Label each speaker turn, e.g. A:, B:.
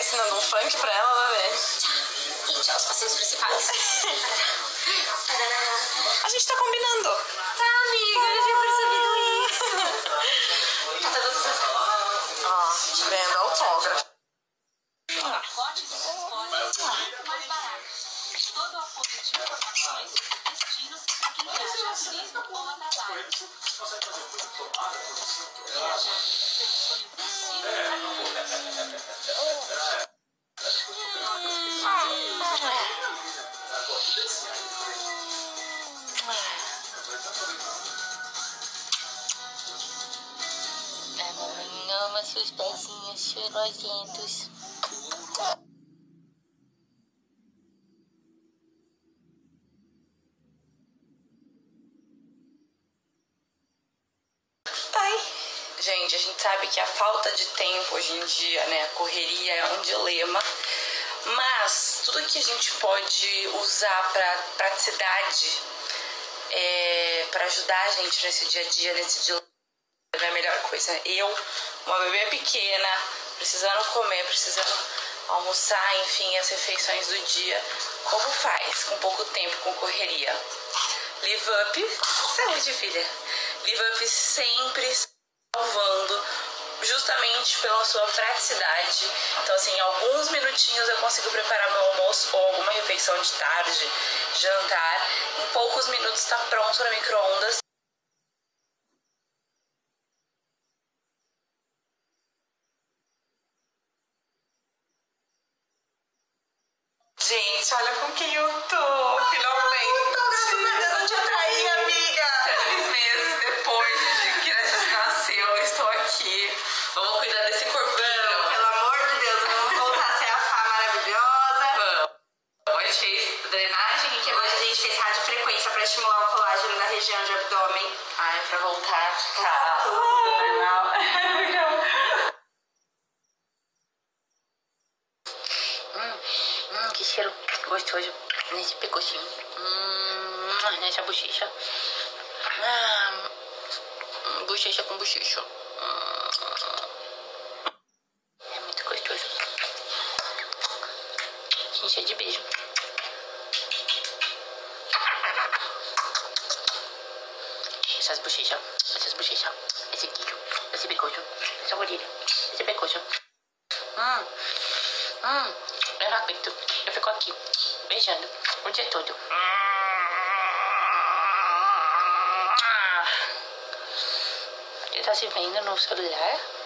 A: ensinando um funk pra ela, ela vê.
B: Gente, ó, os passinhos principais.
A: A gente tá combinando.
B: Tá, amiga, eu tinha percebido isso.
A: Ó, vendo autógrafo.
C: Todo o apoio de informações e destinos para quem viaja a turismo ou a trabalho. Viajar é sonho possível.
B: A mamãe ama seus pezinhos cheirosentos.
A: Gente, a gente sabe que a falta de tempo hoje em dia, né, a correria é um dilema, mas tudo que a gente pode usar para praticidade, para ajudar a gente nesse dia a dia, nesse dilema, é a melhor coisa. Eu, uma bebê pequena, precisando comer, precisando almoçar, enfim, as refeições do dia, como faz com pouco tempo, com correria? Live Up, saúde, filha. Live Up sempre salvando, justamente pela sua praticidade. Então, assim, em alguns minutinhos eu consigo preparar meu almoço ou alguma refeição de tarde, jantar. Em poucos minutos está pronto no micro-ondas. Gente, olha com quem eu tô, finalmente.
B: Graças a Deus, eu te atraí, amiga.
A: 3 meses depois de que a gente nasceu, eu estou aqui. Vamos cuidar desse corpinho.
B: Pelo amor de Deus, vamos voltar a ser a Fá maravilhosa.
A: Vamos. Hoje fez drenagem.
B: Que hoje a gente fez radiofrequência pra estimular o colágeno da região de abdômen.
A: Ai, pra voltar a ficar normal.
B: Que cheiro gostoso nesse picotinho. Nessa bochecha. Bochecha com bochecha. É muito gostoso. Gente, é de beijo. Essas bochechas, esse queijo, esse bicocho, essa orelha, esse bicocho. Eu não aguento. Eu fico aqui, beijando o dia todo. Ele tá se vendo no celular?